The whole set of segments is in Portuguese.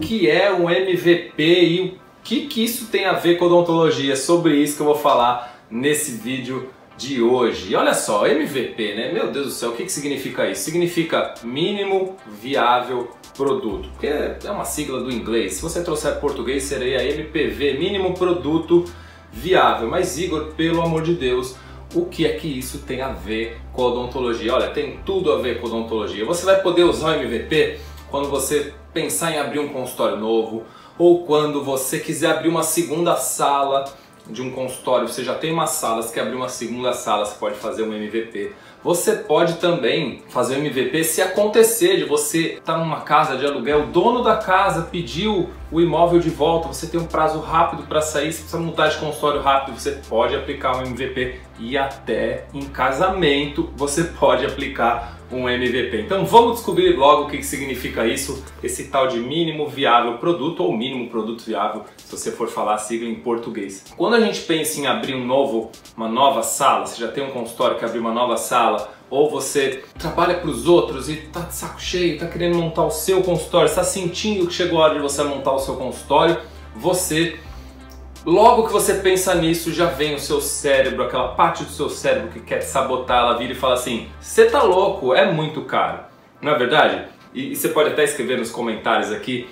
que é um MVP e o que isso tem a ver com odontologia? É sobre isso que eu vou falar nesse vídeo de hoje. E olha só, MVP, né? Meu Deus do céu, o que significa isso? Significa mínimo viável produto, porque é uma sigla do inglês. Se você trouxer português, seria MPV, mínimo produto viável. Mas Igor, pelo amor de Deus, o que é que isso tem a ver com odontologia? Olha, tem tudo a ver com odontologia. Você vai poder usar o MVP quando você pensar em abrir um consultório novo, ou quando você quiser abrir uma segunda sala de um consultório. Você já tem uma sala, você quer abrir uma segunda sala, você pode fazer um MVP. Você pode também fazer um MVP se acontecer de você estar numa casa de aluguel, o dono da casa pediu o imóvel de volta, você tem um prazo rápido para sair, se precisa mudar de consultório rápido, você pode aplicar um MVP, e até em casamento você pode aplicar um MVP. Então vamos descobrir logo o que significa isso, esse tal de mínimo viável produto ou mínimo produto viável, se você for falar a sigla em português. Quando a gente pensa em abrir uma nova sala, você já tem um consultório que abriu uma nova sala, ou você trabalha para os outros e tá de saco cheio, tá querendo montar o seu consultório, está sentindo que chegou a hora de você montar o seu consultório, logo que você pensa nisso, já vem o seu cérebro, aquela parte do seu cérebro que quer te sabotar, ela vira e fala assim: você tá louco, é muito caro, não é verdade? E você pode até escrever nos comentários aqui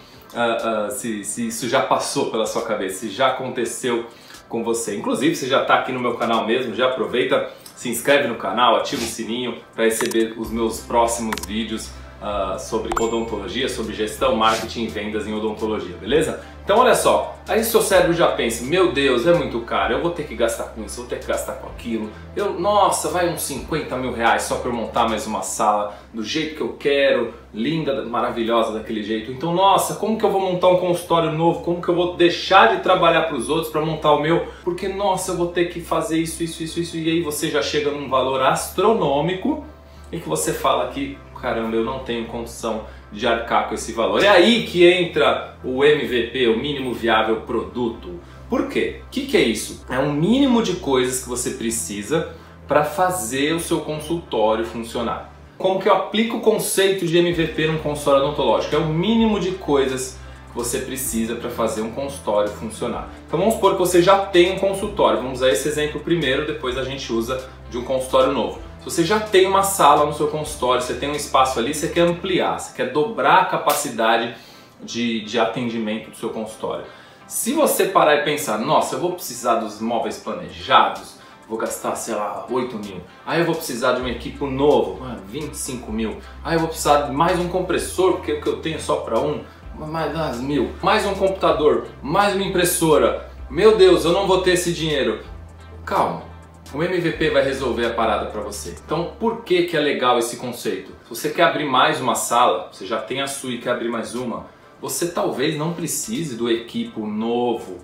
se isso já passou pela sua cabeça, se já aconteceu com você. Inclusive, você já está aqui no meu canal mesmo, já aproveita, se inscreve no canal, ativa o sininho para receber os meus próximos vídeos sobre odontologia, sobre gestão, marketing e vendas em odontologia, beleza? Então olha só, aí seu cérebro já pensa: meu Deus, é muito caro, eu vou ter que gastar com isso, vou ter que gastar com aquilo, nossa, vai uns 50 mil reais só para eu montar mais uma sala do jeito que eu quero, linda, maravilhosa daquele jeito. Então, nossa, como que eu vou montar um consultório novo? Como que eu vou deixar de trabalhar para os outros para montar o meu? Porque, nossa, eu vou ter que fazer isso, e aí você já chega num valor astronômico e que você fala que, caramba, eu não tenho condição de arcar com esse valor. É aí que entra o MVP, o mínimo viável produto. Por quê? O que é isso? É um mínimo de coisas que você precisa para fazer o seu consultório funcionar. Como que eu aplico o conceito de MVP num consultório odontológico? É o mínimo de coisas que você precisa para fazer um consultório funcionar. Então vamos supor que você já tem um consultório. Vamos usar esse exemplo primeiro, depois a gente usa de um consultório novo. Se você já tem uma sala no seu consultório, você tem um espaço ali, você quer ampliar, você quer dobrar a capacidade de atendimento do seu consultório. Se você parar e pensar: nossa, eu vou precisar dos móveis planejados, vou gastar, sei lá, 8 mil. Aí eu vou precisar de um equipe novo, 25 mil. Aí eu vou precisar de mais um compressor, porque o que eu tenho é só para mais 1000. Mais um computador, mais uma impressora. Meu Deus, eu não vou ter esse dinheiro. Calma. O MVP vai resolver a parada para você. Então, por que é legal esse conceito? Se você quer abrir mais uma sala, você já tem a sua e quer abrir mais uma, você talvez não precise do equipo novo,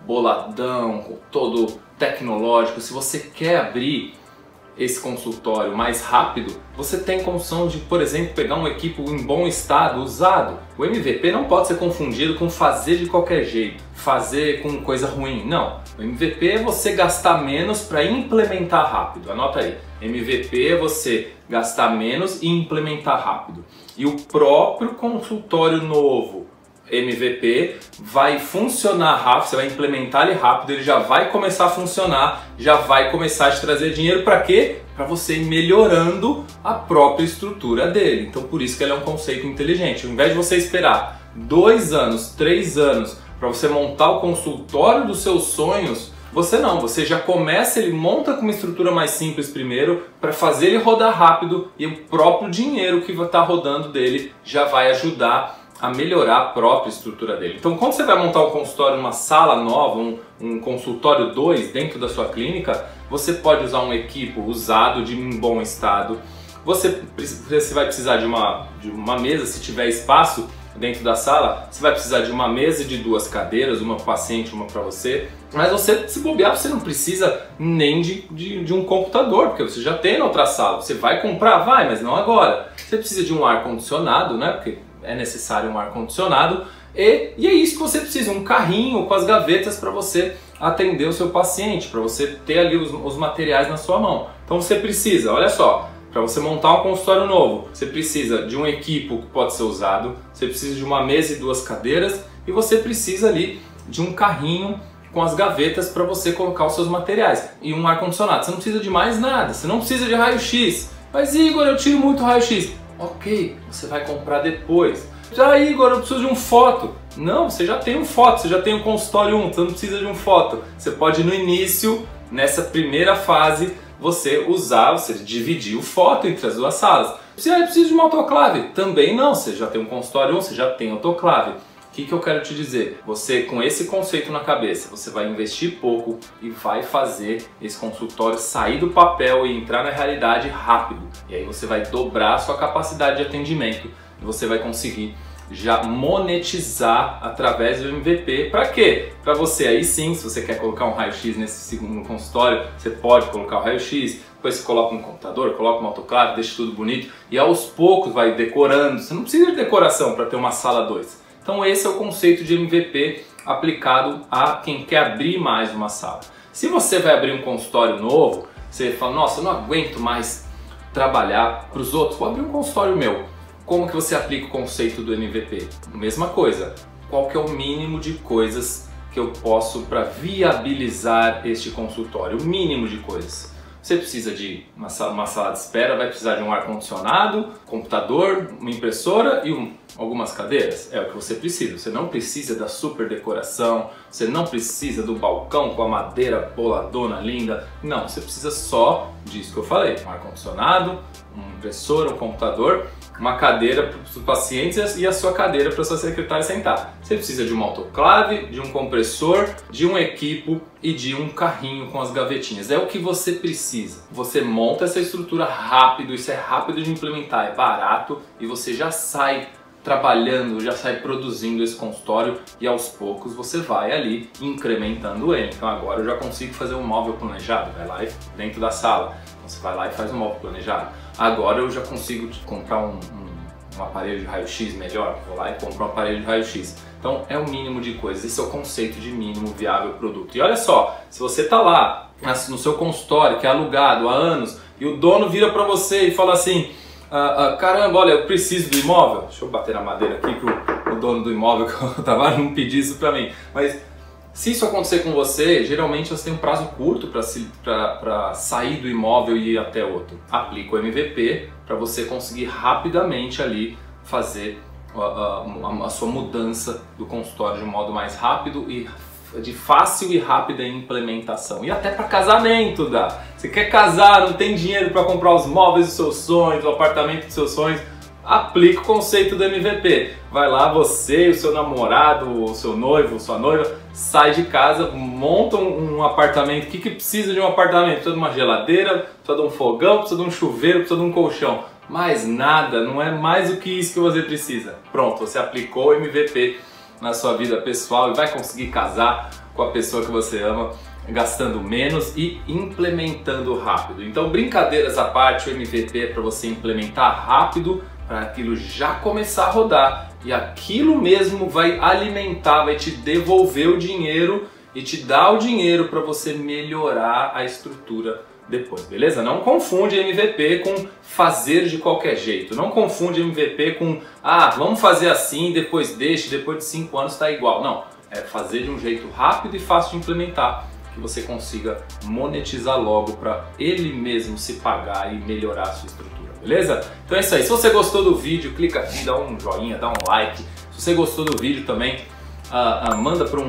boladão, todo tecnológico. Se você quer abrir esse consultório mais rápido, você tem condição de, por exemplo, pegar um equipo em bom estado, usado. O MVP não pode ser confundido com fazer de qualquer jeito, fazer com coisa ruim. Não, o MVP é você gastar menos para implementar rápido. Anota aí, MVP é você gastar menos e implementar rápido. E o próprio consultório novo, MVP, vai funcionar rápido, você vai implementar ele rápido, ele já vai começar a funcionar, já vai começar a te trazer dinheiro. Para quê? Para você ir melhorando a própria estrutura dele. Então por isso que ele é um conceito inteligente. Ao invés de você esperar 2 anos, 3 anos para você montar o consultório dos seus sonhos, você já começa, ele monta com uma estrutura mais simples primeiro, para fazer ele rodar rápido, e o próprio dinheiro que vai estar rodando dele já vai ajudar a melhorar a própria estrutura dele. Então, quando você vai montar um consultório, uma sala nova, um consultório 2 dentro da sua clínica, você pode usar um equipo usado, de um bom estado. Você vai precisar de uma mesa, se tiver espaço dentro da sala, você vai precisar de uma mesa e de 2 cadeiras, uma para o paciente, uma para você. Mas você, se bobear, você não precisa nem de um computador, porque você já tem na outra sala. Você vai comprar? Vai, mas não agora. Você precisa de um ar-condicionado, né? Porque é necessário um ar-condicionado, e é isso que você precisa, um carrinho com as gavetas para você atender o seu paciente, para você ter ali os materiais na sua mão. Então você precisa, olha só, Para você montar um consultório novo, você precisa de um equipo que pode ser usado, você precisa de uma mesa e 2 cadeiras e você precisa ali de um carrinho com as gavetas para você colocar os seus materiais e um ar-condicionado. Você não precisa de mais nada, você não precisa de raio-x. Mas Igor, eu tiro muito raio-x. Ok, você vai comprar depois. Já Igor, eu preciso de um foto. Não, você já tem um foto, você já tem um consultório 1, você não precisa de um foto. Você pode no início, nessa primeira fase, você dividir o foto entre as 2 salas. Você precisa de uma autoclave? Também não, você já tem um consultório 1, você já tem autoclave. O que eu quero te dizer? Você, com esse conceito na cabeça, você vai investir pouco e vai fazer esse consultório sair do papel e entrar na realidade rápido. E aí você vai dobrar a sua capacidade de atendimento e você vai conseguir já monetizar através do MVP. Para quê? Para você aí sim, se você quer colocar um raio-x nesse segundo consultório, você pode colocar o raio-x, depois você coloca um computador, coloca uma autoclave, deixa tudo bonito e aos poucos vai decorando. Você não precisa de decoração para ter uma sala 2. Então esse é o conceito de MVP aplicado a quem quer abrir mais uma sala. Se você vai abrir um consultório novo, você fala, nossa, eu não aguento mais trabalhar para os outros, vou abrir um consultório meu. Como que você aplica o conceito do MVP? Mesma coisa, qual que é o mínimo de coisas que eu posso para viabilizar este consultório? O mínimo de coisas. Você precisa de uma sala de espera, vai precisar de um ar-condicionado, computador, uma impressora e algumas cadeiras. É o que você precisa. Você não precisa da super decoração, você não precisa do balcão com a madeira boladona linda. Não, você precisa só disso que eu falei. Um ar-condicionado, uma impressora, um computador, uma cadeira para os pacientes e a sua cadeira para a sua secretária sentar. Você precisa de uma autoclave, de um compressor, de um equipo e de um carrinho com as gavetinhas. É o que você precisa. Você monta essa estrutura rápido, isso é rápido de implementar, é barato e você já sai trabalhando, já sai produzindo esse consultório e aos poucos você vai ali incrementando ele. Então agora eu já consigo fazer um móvel planejado, vai lá dentro da sala, então você vai lá e faz um móvel planejado. Agora eu já consigo comprar um aparelho de raio-x melhor, vou lá e compro um aparelho de raio-x. Então é o mínimo de coisas, esse é o conceito de mínimo viável produto. E olha só, se você está lá no seu consultório que é alugado há anos e o dono vira para você e fala assim, caramba, olha, eu preciso do imóvel. Deixa eu bater na madeira aqui que o dono do imóvel que eu tava não pedir isso para mim. Mas se isso acontecer com você, geralmente você tem um prazo curto para sair do imóvel e ir até outro. Aplica o MVP para você conseguir rapidamente ali fazer a sua mudança do consultório de um modo mais rápido e de fácil e rápida implementação. E até para casamento dá. Você quer casar, não tem dinheiro para comprar os móveis dos seus sonhos, o apartamento dos seus sonhos, aplica o conceito do MVP. Vai lá, você, o seu namorado, o seu noivo, sua noiva, sai de casa, monta um apartamento. O que precisa de um apartamento? Precisa de uma geladeira, precisa de um fogão, precisa de um chuveiro, precisa de um colchão. Mais nada, não é mais do que isso que você precisa. Pronto, você aplicou o MVP na sua vida pessoal e vai conseguir casar com a pessoa que você ama, gastando menos e implementando rápido. Então, brincadeiras à parte, o MVP é para você implementar rápido, para aquilo já começar a rodar e aquilo mesmo vai alimentar, vai te devolver o dinheiro e te dar o dinheiro para você melhorar a estrutura depois, beleza? Não confunde MVP com fazer de qualquer jeito. Não confunde MVP com vamos fazer assim, depois deixe, depois de 5 anos está igual. Não, é fazer de um jeito rápido e fácil de implementar, que você consiga monetizar logo para ele mesmo se pagar e melhorar a sua estrutura, beleza? Então é isso aí. Se você gostou do vídeo, clica aqui, dá um joinha, dá um like. Se você gostou do vídeo também, manda para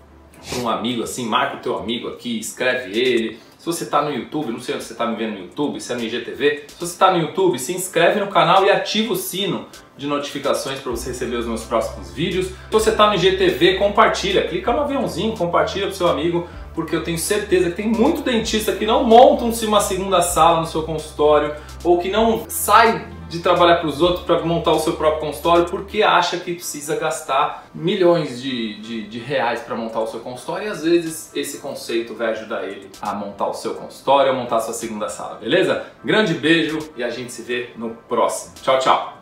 um amigo assim, marca o teu amigo aqui, escreve ele. Se você está no YouTube, não sei onde você está me vendo no YouTube, se é no IGTV, se você está no YouTube, se inscreve no canal e ativa o sino de notificações para você receber os meus próximos vídeos. Se você está no IGTV, compartilha, clica no aviãozinho, compartilha para o seu amigo, porque eu tenho certeza que tem muito dentista que não montam-se uma segunda sala no seu consultório ou que não sai de trabalhar para os outros para montar o seu próprio consultório porque acha que precisa gastar milhões de reais para montar o seu consultório e às vezes esse conceito vai ajudar ele a montar o seu consultório, a montar a sua segunda sala, beleza? Grande beijo e a gente se vê no próximo. Tchau, tchau!